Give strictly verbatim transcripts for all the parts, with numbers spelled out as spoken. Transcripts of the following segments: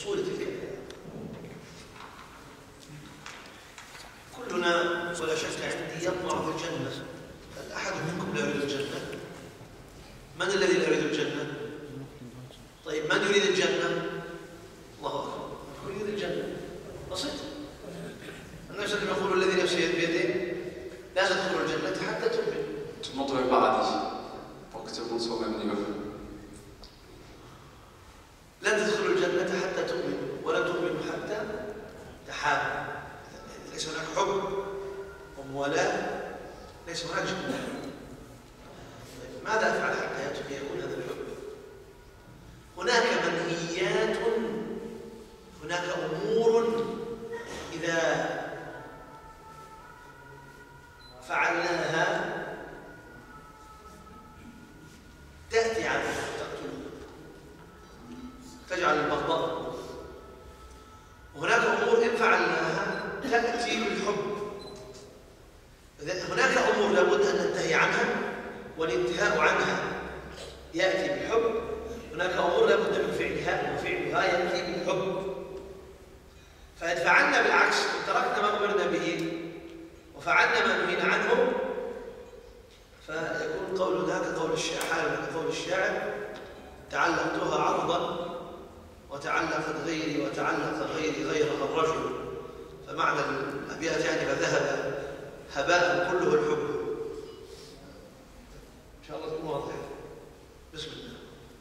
أصول تلك الآية. كلنا ولا شك عندي يطمع في الجنة. هل أحد منكم لا يريد الجنة؟ من الذي لا يريد الجنة؟ طيب من يريد الجنة؟ الله أكبر. من يريد الجنة؟ بسيط. النبي صلى الله عليه وسلم يقول الذي نفسه بيده لا تدخلوا الجنة حتى تؤمنوا. Tout le monde veut le paradis, pour que tout le monde soit au même niveau. لن تدخلوا الجنة حتى تؤمنوا ولا تؤمنوا حتى تحابوا. ليس هناك حب وموالاة، ليس هناك جنة. ماذا أفعل حتى يكون هذا الحب؟ هناك منهيات، هناك أمور إذا فعلناها تأتي على تقتله، تجعل البغضاء. وهناك أمور إن فعلناها تأتي بالحب. هناك أمور لابد أن ننتهي عنها، والانتهاء عنها يأتي بالحب. هناك أمور لابد من فعلها، وفعلها يأتي بالحب. فإن فعلنا بالعكس وتركنا ما أمرنا به وفعلنا ما نهينا عنه، فيكون قول ذاك قول الشاعر قول الشاعر تعلقتها عرضا وتعلقت غيري وتعلق غيري غيرها الرجل. فمعنى الأبيات يعني فذهب هباء كله الحب. إن شاء الله تكون واضحة. بسم الله.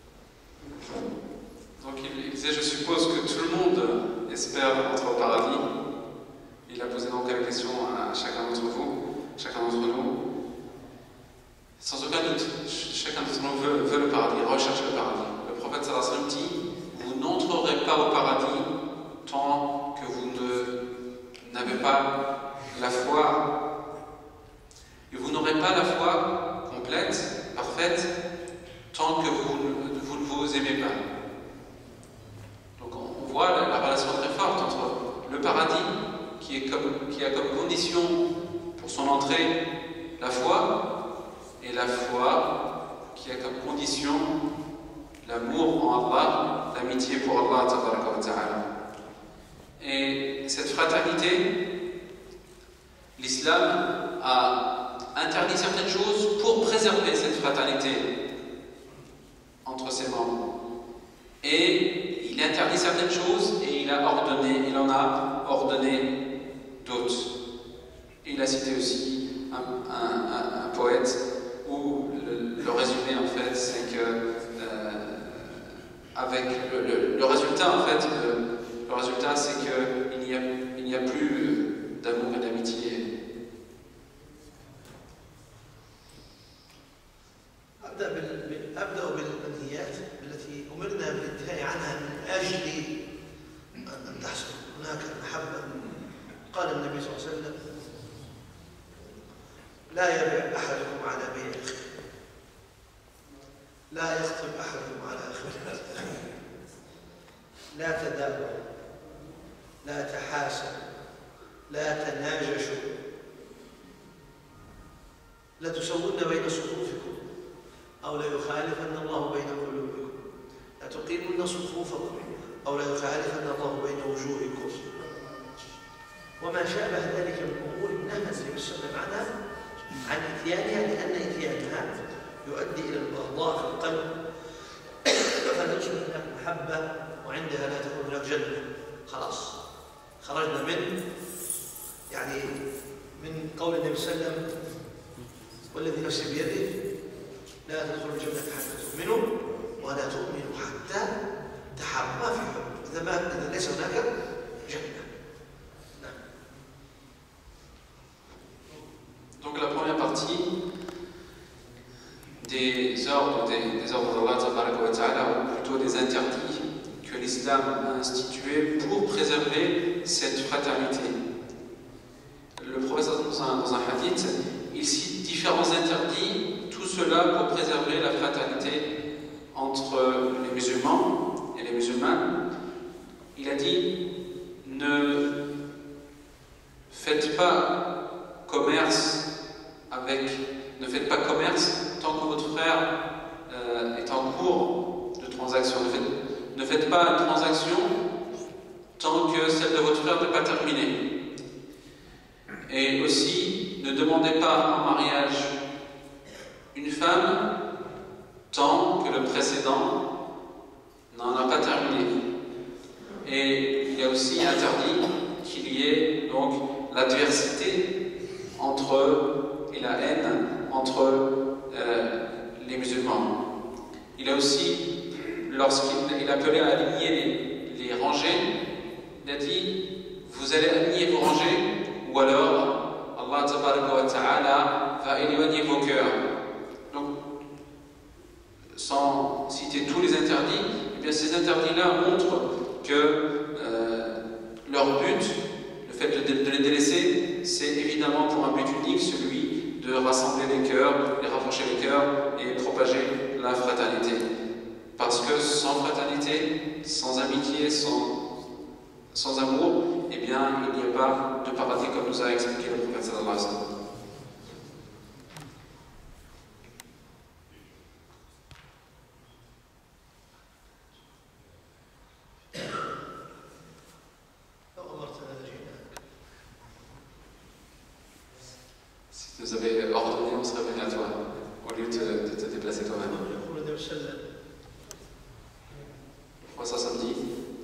Donc il disait, je suppose que tout le monde espère entrer au paradis. Il a posé donc la question à chacun d'entre vous, chacun d'entre nous. Sans aucun doute, chacun d'entre nous veut, veut le paradis, recherche le paradis. Le prophète sallallahu alayhi wa sallam dit, vous n'entrerez pas au paradis tant que vous ne, n'avez pas la foi. Et vous n'aurez pas la foi complète, parfaite, tant que vous, vous ne vous aimez pas. Donc on voit la, la relation très forte entre le paradis, qui, est comme, qui a comme condition pour son entrée la foi, et la foi qui a comme condition l'amour en Allah, l'amitié pour Allah ta'ala. Et cette fraternité, l'islam a interdit certaines choses pour préserver cette fraternité entre ses membres. Et il interdit certaines choses et il a ordonné, il en a ordonné d'autres. Il a cité aussi un, un, un, un poète où le, le résumé en fait c'est que euh, avec le, le, le résultat en fait le, le résultat c'est que il n'y a, il n'y a plus d'amour et d'amitié. أبدأ بالمنهيات التي أمرنا بالانتهاء عنها من أجل أن تحصل هناك محبة. قال النبي صلى الله عليه وسلم لا يبيع أحدكم على بيع أخيه، لا يخطب أحدكم على أخيه، لا تدابروا، لا تحاسبوا، لا تناجشوا، لا تسوون بين صفوفكم أو لا يخالفن الله بين قلوبكم، لا تقيمن صفوفكم أو لا يخالفن الله بين وجوهكم، وما شابه ذلك من أمور نهى النبي صلى الله عليه وسلم عنها عن إتيانها، لأن إتيانها يؤدي إلى البغضاء في القلب، فتحصل هناك محبة وعندها لا تكون هناك جنة. خلاص خرجنا من يعني من قول النبي صلى الله عليه وسلم والذي نفسي بيده لا تدخلوا الجنة حتى تؤمنوا ولا تؤمنوا حتى تحابوا. ما في حب إذا ما إذا ليس هناك جنة. نعم. Donc la première partie des ordres des, des ordres d'Allah, ou plutôt des interdits que l'islam a institués pour préserver cette fraternité. Le prophète dans un, dans un hadith, il cite différents interdits, tout cela pour préserver la fraternité entre les musulmans et les musulmanes. Il a dit, ne faites pas commerce avec, ne faites pas commerce tant que votre frère euh, est en cours de transaction. Ne faites, ne faites pas une transaction tant que celle de votre frère n'est pas terminée. Et aussi, ne demandez pas en mariage une femme tant que le précédent n'en a pas terminé. Et il y a aussi interdit qu'il y ait donc l'adversité entre et la haine entre euh, les musulmans. Il a aussi, lorsqu'il appelait à aligner les, les rangées, il a dit vous allez aligner vos rangées ou alors Allah tabaraka wa ta'ala va éloigner vos cœurs. Donc, sans citer tous les interdits, eh bien ces interdits-là montrent que euh, leur but, le fait de, de les délaisser, c'est évidemment pour un but unique, celui de rassembler les cœurs, les rapprocher les cœurs et propager la fraternité. Parce que sans fraternité, sans amitié, sans, sans amour, eh bien il n'y a pas de paradis comme nous a expliqué le prophète sallallahu alayhi wa sallam. Vous avez ordonné, on serait venu à toi, au lieu de te, de te déplacer toi-même. trois cent soixante-dix.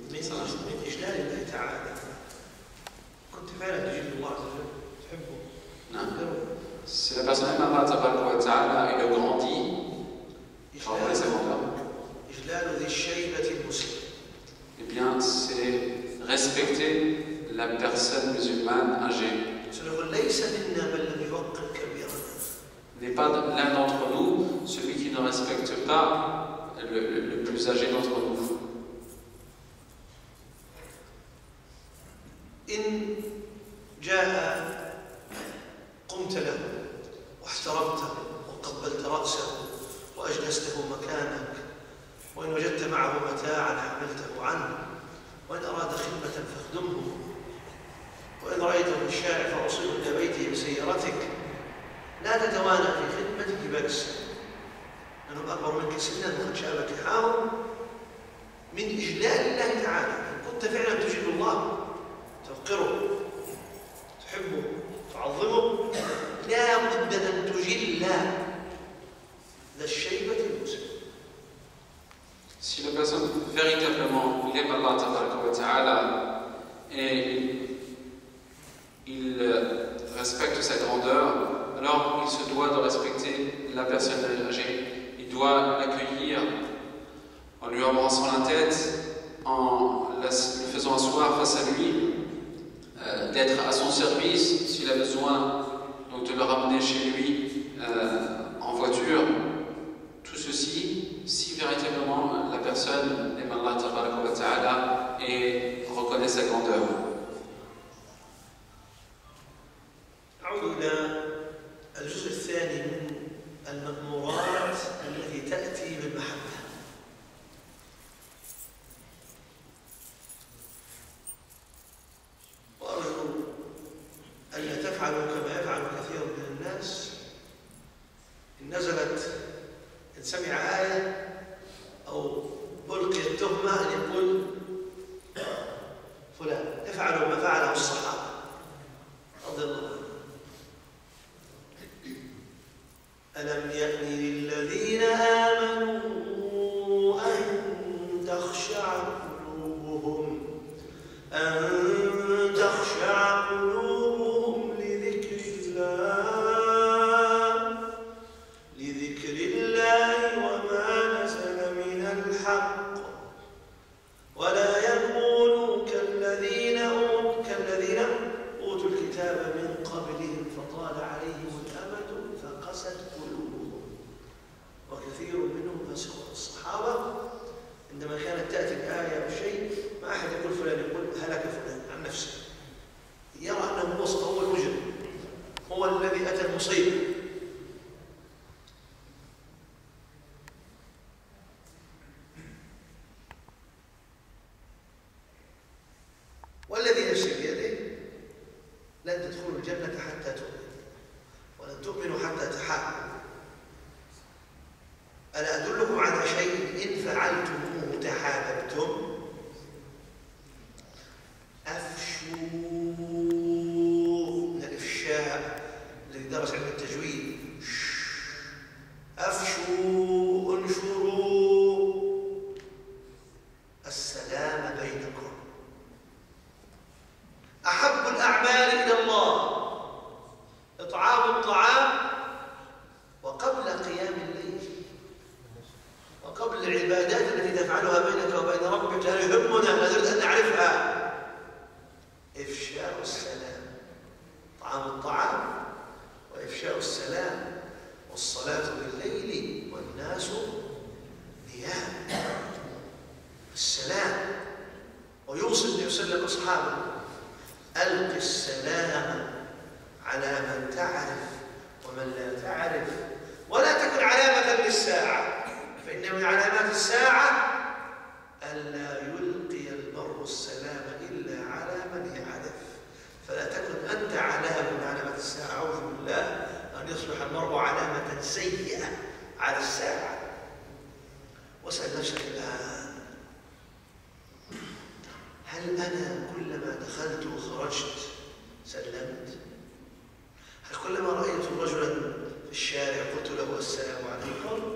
Si la personne aime Allah tabaraka wa ta'ala et le grandit, par les secondaires, eh bien c'est respecter la personne musulmane âgée. N'est pas l'un d'entre nous celui qui ne respecte pas le, le, le plus âgé d'entre nous. إن جاء قمت له واحترمته وقبلت رأسه وأجلسته مكانك وإن وجدت معه متاعا حملته عنه وإن أراد خدمة فاخدمه وإن رأيته في الشارع فأوصله إلى بيته بسيارتك لا تتوانى في خدمتك بأس لأنهم أكبر منك سنا وقد شابك حاهم من إجلال الله تعالى. إن كنت فعلا تجل الله توقره تحبه تعظمه لا بد أن تجل ذا الشيبة المسلم. Si la personne véritablement aime Allah tabaraka wa ta'ala et il respecte sa grandeur, alors il se doit de respecter la personne âgée. Il doit l'accueillir en lui embrassant la tête, en le faisant asseoir face à lui, euh, d'être à son service s'il a besoin, donc de le ramener chez lui euh, en voiture. Tout ceci, si véritablement la personne aime Allah tabaraka wa ta'ala et reconnaît sa grandeur. نعود إلى الجزء الثاني من المأمورات التي تأتي بالمحبة. وأرجو أن لا تفعلوا كما يفعل كثير من الناس. إن نزلت إن سمع آية أو ألقي التهمة أن يقول فلان افعلوا ما فعله الصحابة رضي الله عنهم. ألم يأن للذين آمنوا أن تخشع قلوبهم أن تخشع قلوبهم لذكر الله لذكر الله وما نزل من الحق ولا يكونوا كالذين أوتوا كالذين أوتوا الكتاب من قبلهم فطال عليهم الأمد فقست قلوبهم وكثير منهم فاسقون. الصحابة عندما كانت تأتي الآية أو شيء ما أحد يقول فلان، يقول هلك فلان عن نفسه، يرى أنه هو المجرم، هو الذي أتى المصيبة. والذي نفسي بيده لن تدخلوا الجنة حتى تؤمنوا ولن تؤمنوا حتى تحابوا. ألا أدلكم على شيء إن فعلتموه تحاببتم؟ ويوصي النبي صلى الله عليه وسلم أصحابه: ألق السلام على من تعرف ومن لا تعرف، ولا تكن علامة للساعة، فإن من علامات الساعة ألا يلقي المرء السلام إلا على من يعرف. فلا تكن أنت علامة من علامات الساعة، أعوذ بالله أن يصبح المرء علامة سيئة على الساعة. واسأل نفسك الآن: هل أنا كلما دخلت وخرجت سلمت؟ هل كلما رأيت رجلا في الشارع قلت له السلام عليكم؟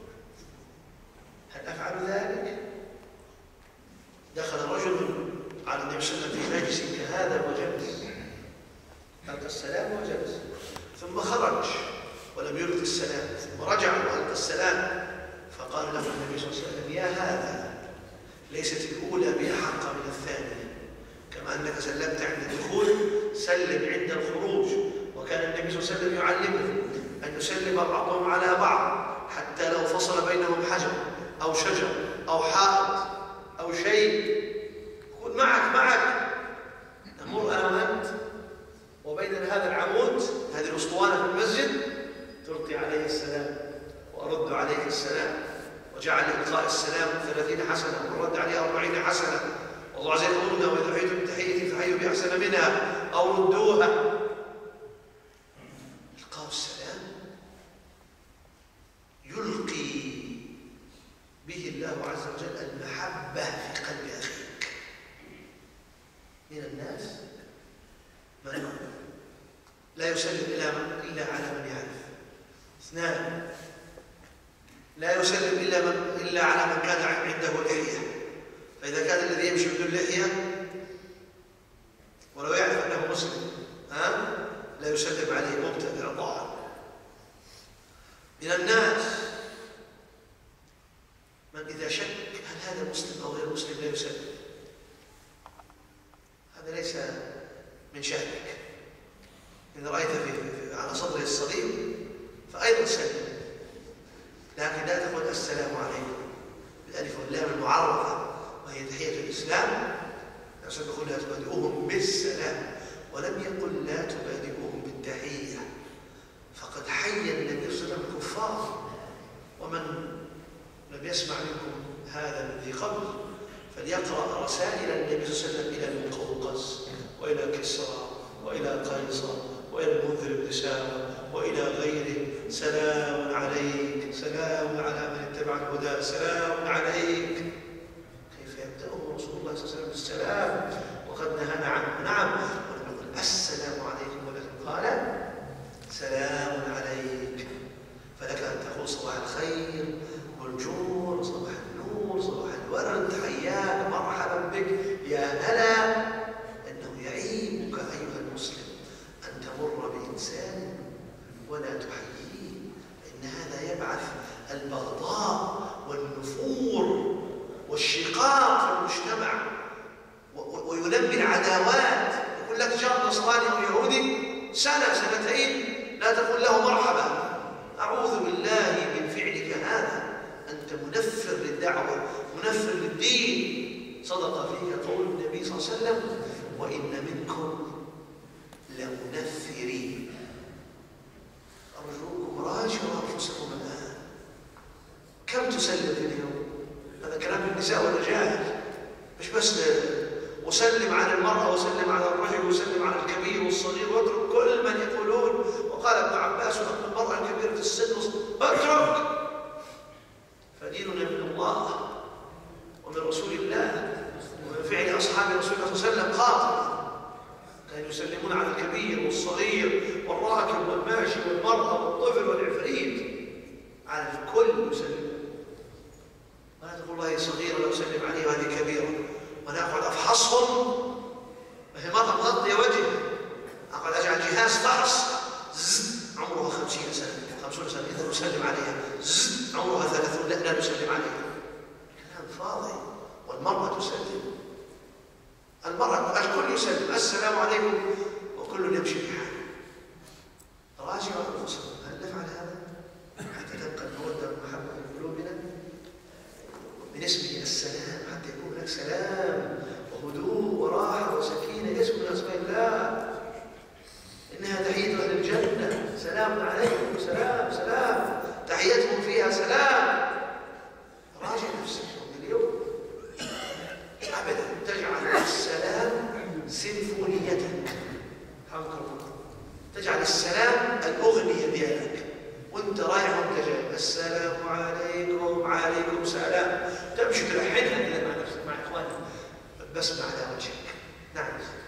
هل أفعل ذلك؟ دخل رجل على النبي صلى الله عليه وسلم في مجلس كهذا وجلس، ألقى السلام وجلس، ثم خرج ولم يلقي السلام، ثم رجع وألقى السلام، فقال له النبي صلى الله عليه وسلم: يا هذا، ليست الأولى بأحق من الثانية، كما أنك سلمت عند الدخول سلم عند الخروج. وكان النبي صلى الله عليه وسلم يعلمه أن يسلم بعضهم على بعض حتى لو فصل بينهم حجر أو شجر أو حائط أو شيء، يكون معك معك نمر أنا وأنت وبيننا هذا العمود، هذه الأسطوانة في المسجد، تلقي عليه السلام وأرد عليك السلام، وجعل إلقاء السلام ثلاثين حسنة والرد عليه أربعين حسنة. والله عز وجل يقولنا: وإذا حييتم بتحية فحيوا بأحسن منها أو ردوها. إلقاء السلام يلقي به الله عز وجل المحبة في قلب أخيك. من الناس من لا يسلم إلا على من يعرف. اثنان: لا يسلم إلا, من إلا على من كان عنده لحية، فإذا كان الذي يمشي بدون لحية ولو يعرف أنه مسلم ها لا يسلم عليه، مبتدع ضال. من الناس من إذا شك هل هذا مسلم أو غير مسلم لا يسلم، هذا ليس من شأنك. إذا رأيت في في على صدره الصليب فأيضا سلم، لكن لا تقول السلام عليكم بالألف واللام المعرفة وهي تحية الإسلام. الرسول يقول: لا تبادئوهم بالسلام، ولم يقل لا تبادئوهم بالتحية. فقد حي النبي صلى الله عليه وسلم الكفار، ومن لم يسمع منكم هذا من ذي قبل فليقرأ رسائل النبي صلى الله عليه وسلم إلى المقوقس وإلى كسرى وإلى قيصر وإلى المنذر بن سامة وإلى غيره: سلام عليك، سلام على من اتبع الهدى، سلام عليك. كيف يبدأه رسول الله صلى الله عليه وسلم بالسلام وقد نهانا عنه؟ نعم، ولم يقل السلام عليكم، ولكن قال سلام عليك. فلك أن تقول صباح الخير والجور، صباح النور، صباح الورد، حياك، مرحبا بك، يا هلا. أنه يعيبك أيها المسلم أن تمر بإنسان ولا تحييه، فإن هذا يبعث البغضاء والنفور والشقاق في المجتمع، وينمي العداوات. يقول لك جار نصراني أو يهودي سنة سنتين لا تقول له مرحبا، أعوذ بالله من فعلك هذا، أنت منفر للدعوة، منفر للدين. صدق فيك قول النبي صلى الله عليه وسلم: وإن منكم لمنفرين. أرجوكم راجعوا أنفسكم الآن، كم تسلم في اليوم؟ هذا كلام النساء والرجال، مش بس وسلم على المرأة وسلم على الرجل وسلم على الكبير والصغير، واترك كل من يقولون. وقال ابن عباس: أن المرأة الكبيرة السن اترك، فديننا من الله ومن رسول الله ومن فعل أصحاب رسول الله صلى الله عليه وسلم قاطع. كانوا يسلمون على الكبير والصغير والراكب والماشي والمرأة والطفل والعفريت، على الكل يسلم. ولا تقول الله صغير ولا أسلم عليه وهذه كبيرة، وأنا أقعد أفحصهم وهي مرة مغطية وجهي، أقعد أجعل جهاز فحص عمرها خمسين سنة خمسون سنة إذا نسلم عليها، عمرها ثلاثون لا لا نسلم عليها. كلام فاضي. والمرأة تسلم، المرأة الكل يسلم السلام عليكم وكل يمشي بحاله. راجعوا أنفسكم، هل نفعل هذا حتى تبقى المودة والمحبة في قلوبنا؟ من اسمه السلام حتى يكون لك سلام وهدوء تجعل السلام الأغنية ديالك وانت رايح وانت جاي، السلام عليكم عليكم سلام، تمشي تلحنها كذا مع نفسك مع إخوانك، بسمع على وجهك. نعم.